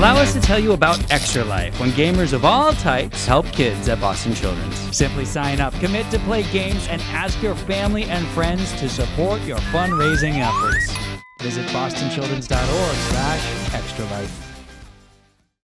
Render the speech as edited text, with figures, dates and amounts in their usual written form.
Allow us to tell you about Extra Life, when gamers of all types help kids at Boston Children's. Simply sign up, commit to play games, and ask your family and friends to support your fundraising efforts. Visit bostonchildrens.org/extralife.